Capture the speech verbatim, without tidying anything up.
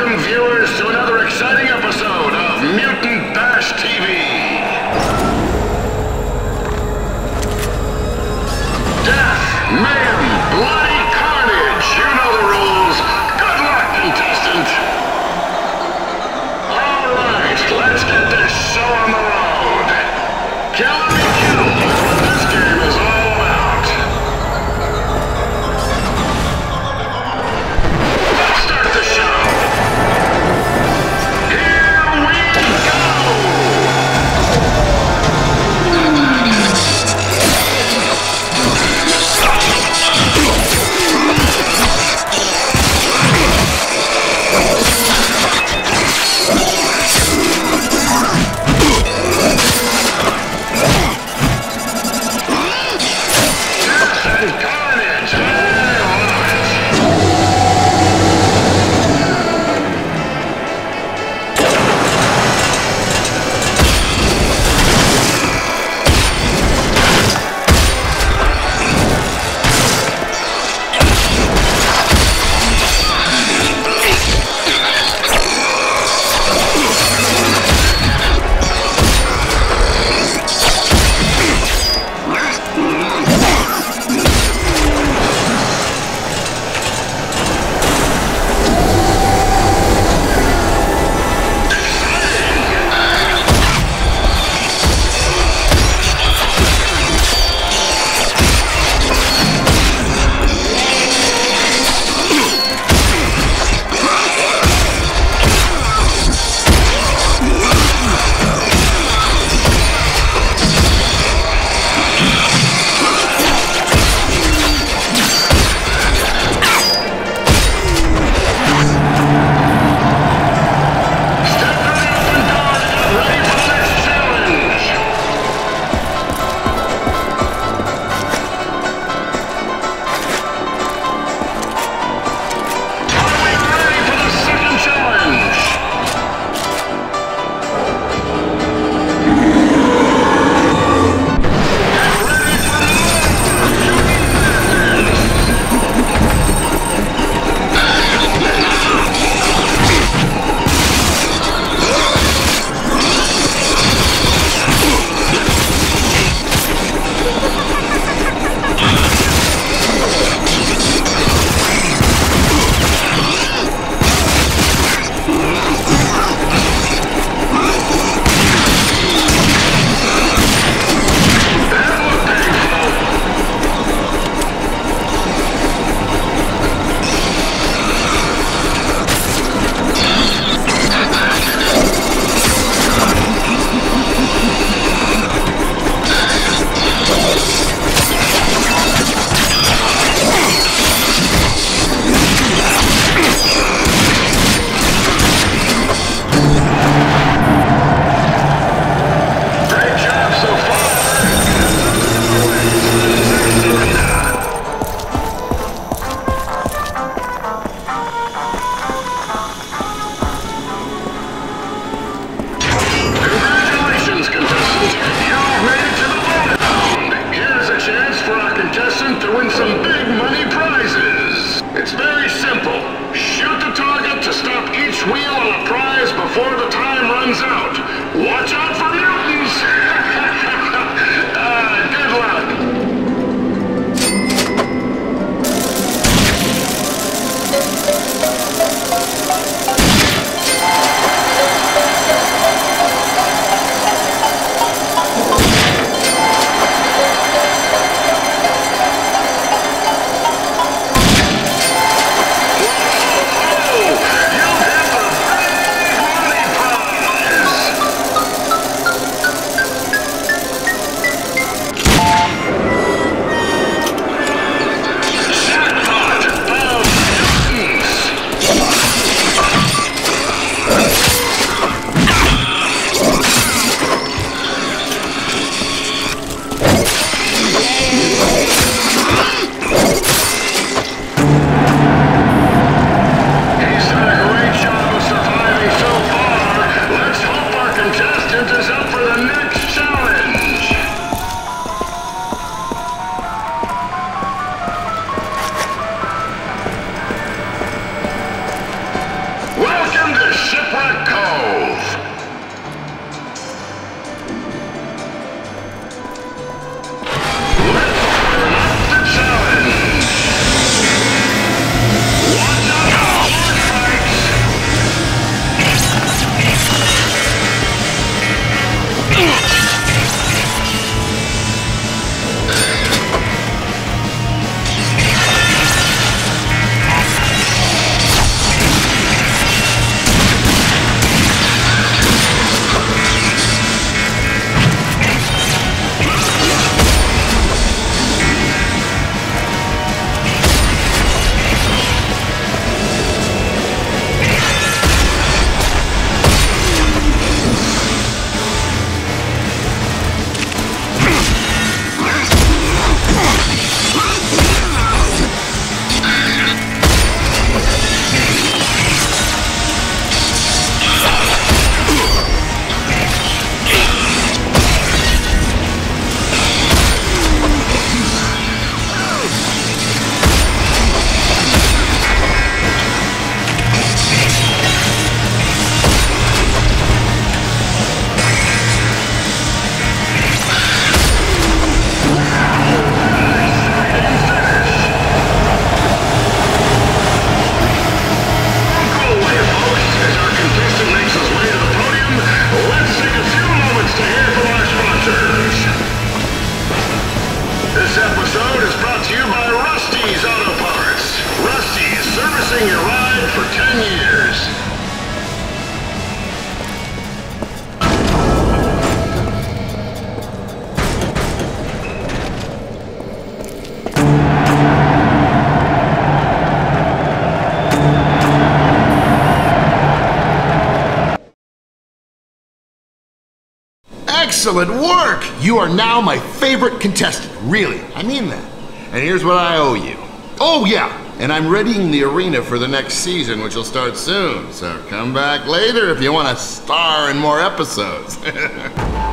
Welcome, viewers, to another exciting episode of Mutant Bash T V. Death, mayhem, bloody carnage. You know the rules. Good luck, contestant. All right, let's get this show on the road. Kill and be killed is what this game is all about. Let's start the show. Here we go. Excellent work! You are now my favorite contestant, really. I mean that. And here's what I owe you. Oh yeah, and I'm readying the arena for the next season, which will start soon. So come back later if you want to star in more episodes.